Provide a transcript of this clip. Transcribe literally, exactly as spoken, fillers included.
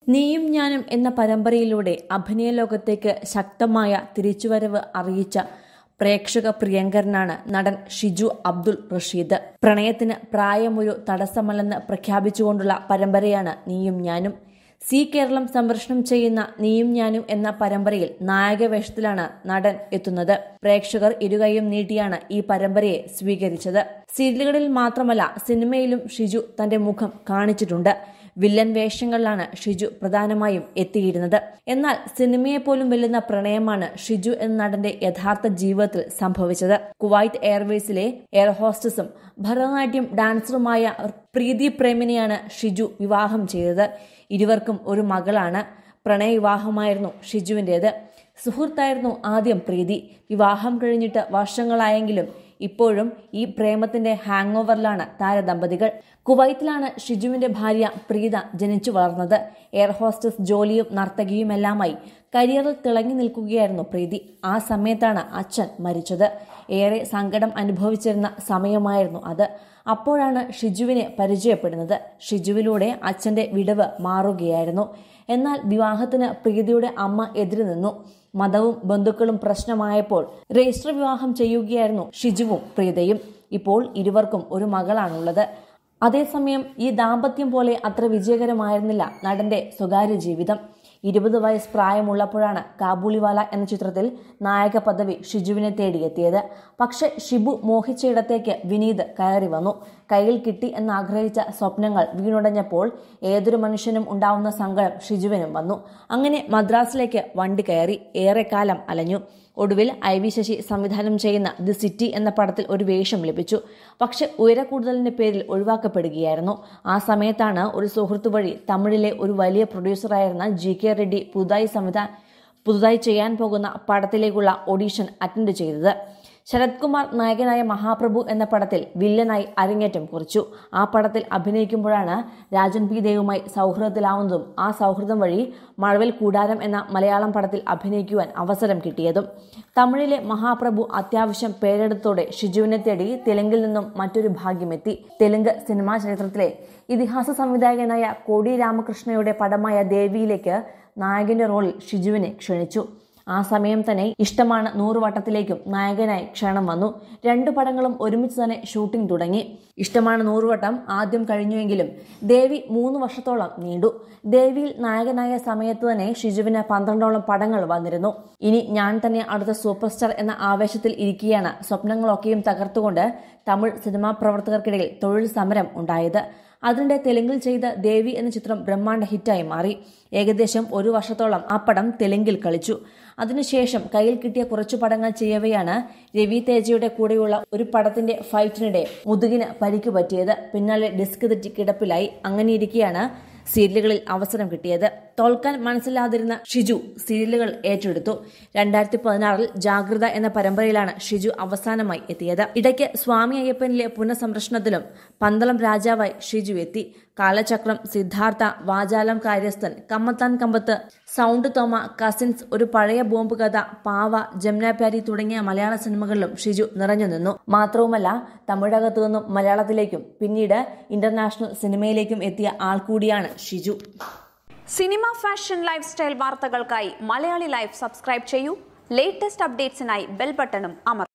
നീയും ഞാനും എന്ന പരമ്പരയിലൂടെ അഭിനയ ലോകത്തേക്ക് ശക്തമായ തിരിച്ചുവരവ് അറിയിച്ച പ്രേക്ഷക പ്രിയങ്കരനാണ് നടൻ ഷിജു അബ്ദുൾ റഷീദ്. പ്രണയത്തിന് പ്രായമൊരു തടസമല്ലെന്ന് പ്രഖ്യാപിച്ചുകൊണ്ടുള്ള പരമ്പരയാണ് നീയും ഞാനും. സി കേരളം സംപ്രേഷണം ചെയ്യുന്ന നീയും ഞാനും എന്ന പരമ്പരയിൽ നായകവേഷത്തിലാണ് നടൻ എത്തുന്നത്. പ്രേക്ഷകർ ഇരുകൈയും നീട്ടിയാണ് ഈ പരമ്പരയെ സ്വീകരിച്ചത്. സീരിയലുകളിൽ മാത്രമല്ല, സിനിമയിലും ഷിജു തന്റെ മുഖം കാണിച്ചിട്ടുണ്ട്. വില്ലൻ വേഷങ്ങളിലാണ് ഷിജു പ്രധാനമായും എത്തിയിരുന്നത്. എന്നാൽ സിനിമയെപ്പോലും വെല്ലുന്ന പ്രണയമാണ് ഷിജു എന്ന നടന്റെ യഥാർത്ഥ ജീവിതത്തിൽ സംഭവിച്ചത്. കുവൈറ്റ് എയർവേസിലെ എയർ ഹോസ്റ്റസും ഭരതനാട്യം ഡാൻസറുമായ പ്രീതി പ്രേമിനെയാണ് ഷിജു വിവാഹം ചെയ്തത്. ഇരുവർക്കും ഒരു മകളാണ്. പ്രണയവിവാഹമായിരുന്നു ഷിജുവിൻ്റേത്. സുഹൃത്തായിരുന്നു ആദ്യം പ്രീതി. വിവാഹം കഴിഞ്ഞിട്ട് വർഷങ്ങളായെങ്കിലും ഇപ്പോഴും ഈ പ്രേമത്തിന്റെ ഹാങ് ഓവറിലാണ് താരദമ്പതികൾ. കുവൈറ്റിലാണ് ഷിജുവിന്റെ ഭാര്യ പ്രീത ജനിച്ചു വളർന്നത്. എയർ ഹോസ്റ്റസ് ജോലിയും നർത്തകിയുമെല്ലാമായി കരിയറിൽ തിളങ്ങി നിൽക്കുകയായിരുന്നു പ്രീതി. ആ സമയത്താണ് അച്ഛൻ മരിച്ചത്. ഏറെ സങ്കടം അനുഭവിച്ചിരുന്ന സമയമായിരുന്നു അത്. അപ്പോഴാണ് ഷിജുവിനെ പരിചയപ്പെടുന്നത്. ഷിജുവിലൂടെ അച്ഛന്റെ വിടവ് മാറുകയായിരുന്നു. എന്നാൽ വിവാഹത്തിന് പ്രീതിയുടെ അമ്മ എതിര് നിന്നു. മതവും ബന്ധുക്കളും പ്രശ്നമായപ്പോൾ രജിസ്റ്റർ വിവാഹം ചെയ്യുകയായിരുന്നു ഷിജുവും പ്രീതയും. ഇപ്പോൾ ഇരുവർക്കും ഒരു മകളാണുള്ളത്. അതേസമയം ഈ ദാമ്പത്യം പോലെ അത്ര വിജയകരമായിരുന്നില്ല നടന്റെ സ്വകാര്യ ജീവിതം. ഇരുപത് വയസ്സ് പ്രായമുള്ളപ്പോഴാണ് കാബൂളിവാല എന്ന ചിത്രത്തിൽ നായക പദവി ഷിജുവിനെ തേടിയെത്തിയത്. പക്ഷെ ഷിബു മോഹിച്ചയിടത്തേക്ക് വിനീത് കയറി വന്നു. കയ്യിൽ കിട്ടി എന്നാഗ്രഹിച്ച സ്വപ്നങ്ങൾ വീണുടഞ്ഞപ്പോൾ ഏതൊരു മനുഷ്യനും ഉണ്ടാവുന്ന സങ്കടം ഷിജുവിനും വന്നു. അങ്ങനെ മദ്രാസിലേക്ക് വണ്ടി കയറി ഏറെക്കാലം അലഞ്ഞു. ഒടുവിൽ ഐ വി ശശി സംവിധാനം ചെയ്യുന്ന ദി സിറ്റി എന്ന പടത്തിൽ ഒരു വേഷം ലഭിച്ചു. പക്ഷെ ഉയരക്കൂടുതലിന്റെ പേരിൽ ഒഴിവാക്കപ്പെടുകയായിരുന്നു. ആ സമയത്താണ് ഒരു സുഹൃത്തു വഴി തമിഴിലെ ഒരു വലിയ പ്രൊഡ്യൂസറായിരുന്ന ജി കെ റെഡ്ഡി പുതുതായി സംവിധാ പുതുതായി ചെയ്യാൻ പോകുന്ന പടത്തിലേക്കുള്ള ഓഡീഷൻ അറ്റൻഡ് ചെയ്തത്. ശരത് കുമാർ നായകനായ മഹാപ്രഭു എന്ന പടത്തിൽ വില്ലനായി അരങ്ങേറ്റം കുറിച്ചു. ആ പടത്തിൽ അഭിനയിക്കുമ്പോഴാണ് രാജൻ പി ദേവുമായി സൗഹൃദത്തിലാവുന്നതും ആ സൗഹൃദം വഴി മഴവിൽ കൂടാരം എന്ന മലയാളം പടത്തിൽ അഭിനയിക്കുവാൻ അവസരം കിട്ടിയതും. തമിഴിലെ മഹാപ്രഭു അത്യാവശ്യം പേരെടുത്തോടെ ഷിജുവിനെ തേടി തെലുങ്കിൽ നിന്നും മറ്റൊരു ഭാഗ്യമെത്തി. തെലുങ്ക് സിനിമാ ചരിത്രത്തിലെ ഇതിഹാസ സംവിധായകനായ കോടി രാമകൃഷ്ണയുടെ പടമായ ദേവിയിലേക്ക് നായകന്റെ റോളിൽ ഷിജുവിനെ ക്ഷണിച്ചു. ആ സമയം തന്നെ ഇഷ്ടമാണ് നൂറുവട്ടത്തിലേക്കും നായകനായി ക്ഷണം വന്നു. രണ്ടു പടങ്ങളും ഒരുമിച്ച് തന്നെ ഷൂട്ടിംഗ് തുടങ്ങി. ഇഷ്ടമാണ് നൂറുവട്ടം ആദ്യം കഴിഞ്ഞുവെങ്കിലും ദേവി മൂന്ന് വർഷത്തോളം നീണ്ടു. ദേവിയിൽ നായകനായ സമയത്ത് തന്നെ ഷിജുവിന് പന്ത്രണ്ടോളം പടങ്ങൾ വന്നിരുന്നു. ഇനി ഞാൻ തന്നെ അടുത്ത സൂപ്പർ സ്റ്റാർ എന്ന ആവേശത്തിൽ ഇരിക്കുകയാണ്. സ്വപ്നങ്ങളൊക്കെയും തകർത്തുകൊണ്ട് തമിഴ് സിനിമാ പ്രവർത്തകർക്കിടയിൽ തൊഴിൽ സമരം ഉണ്ടായത്. അതിനിടെ തെലുങ്കിൽ ചെയ്ത ദേവി എന്ന ചിത്രം ബ്രഹ്മാണ്ഡ ഹിറ്റായി മാറി. ഏകദേശം ഒരു വർഷത്തോളം ആ പടം തെലുങ്കിൽ കളിച്ചു. അതിനുശേഷം കയ്യിൽ കിട്ടിയ കുറച്ചു പടങ്ങൾ ചെയ്യവെയാണ് രവി തേജയുടെ കൂടെയുള്ള ഒരു പടത്തിന്റെ ഫൈറ്റിനിടെ മുതുകിന് പരിക്കു പറ്റിയത്. പിന്നാലെ ഡിസ്ക് തെറ്റി കിടപ്പിലായി. അങ്ങനെയിരിക്കെയാണ് സീരിയലുകളിൽ അവസരം കിട്ടിയത്. തോൽക്കാൻ മനസ്സിലാതിരുന്ന ഷിജു സീരിയലുകൾ ഏറ്റെടുത്തു. രണ്ടായിരത്തി പതിനാറിൽ ജാഗ്രത എന്ന പരമ്പരയിലാണ് ഷിജു അവസാനമായി എത്തിയത്. ഇടയ്ക്ക് സ്വാമി അയ്യപ്പനിലെ പുനഃസംരക്ഷണത്തിലും പന്തളം രാജാവായി ഷിജു എത്തി. കാലചക്രം, സിദ്ധാർത്ഥ, വാചാലം കാര്യസ്ഥൻ, കമ്മത്താൻ കമ്പത്ത്, സൗണ്ട് തോമ, കസിൻസ്, ഒരു പഴയ ബോംബ് കഥ, പാവ, ജംനാപ്യാരി തുടങ്ങിയ മലയാള സിനിമകളിലും ഷിജു നിറഞ്ഞു നിന്നു. മാത്രവുമല്ല, തമിഴകത്തു നിന്നും മലയാളത്തിലേക്കും പിന്നീട് ഇന്റർനാഷണൽ സിനിമയിലേക്കും എത്തിയ ആൾ കൂടിയാണ് Shiju. Cinema, fashion, life style വാർത്തകൾക്കായി മലയാളി ലൈഫ് സബ്സ്ക്രൈബ് ചെയ്യൂ. ലേറ്റസ്റ്റ് അപ്ഡേറ്റ്സിനായി ബെൽ ബട്ടണും അമർത്തുക.